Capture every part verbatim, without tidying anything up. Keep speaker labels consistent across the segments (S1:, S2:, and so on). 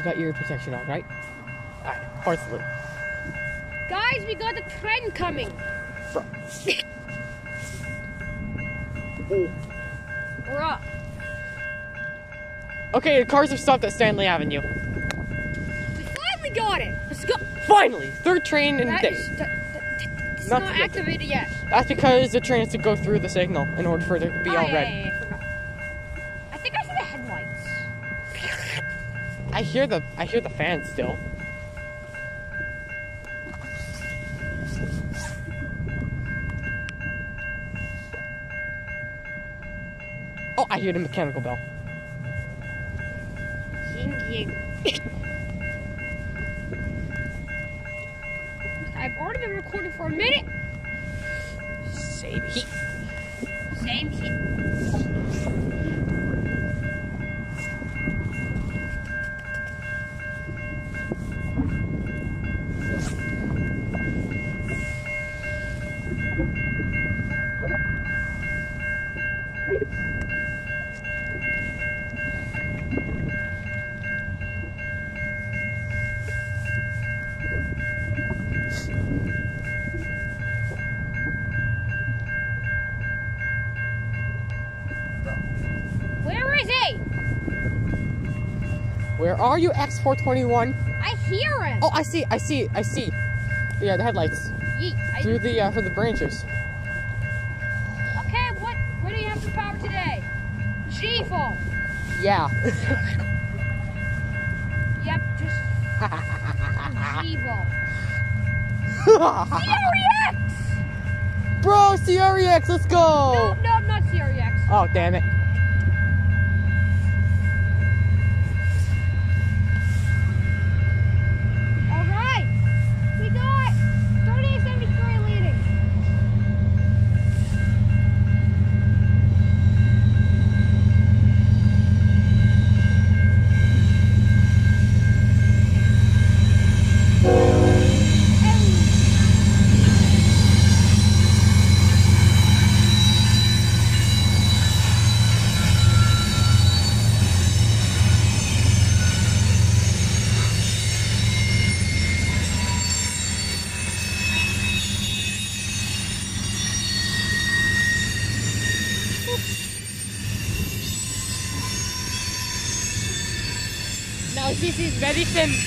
S1: got ear protection on, right? Alright, horse loop.
S2: Guys, we got the train coming.
S1: Bro.
S2: We're up.
S1: Okay, the cars have stopped at Stanley Avenue.
S2: We finally got it. Let's go.
S1: Finally! Third train in the
S2: That
S1: day.
S2: is, that, that, it's
S1: Not
S2: not,
S1: yet.
S2: activated yet.
S1: That's because the train has to go through the signal in order for it to be
S2: oh,
S1: all
S2: yeah,
S1: red.
S2: Yeah, yeah, I forgot. I think I see the headlights.
S1: I hear the I hear the fans still. Oh, I hear the mechanical bell.
S2: Ying ying. I've already been recording for a minute.
S1: Same heat.
S2: Same heat. Where is he?
S1: Where are you, X four twenty-one?
S2: I hear him.
S1: Oh, I see, I see, I see. Yeah, the headlights.
S2: Yeet. I,
S1: Through the, uh, for the branches.
S2: okay, what what do you have for power today? G-Fall.
S1: Yeah.
S2: Yep, just G-Ball. C R E X!
S1: Bro, C R E X, let's go!
S2: No, no, not C R E X.
S1: Oh, damn it.
S2: Alright, we got thirty-eight seventy-three leading.
S1: Now this is very simple.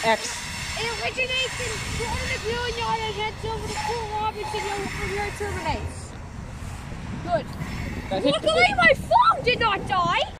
S1: X.
S2: It originates in Jordan McMillan Yard and heads over to Fort Robinson over here it terminates. Good.
S1: Guys, hit-
S2: Luckily my phone did not die!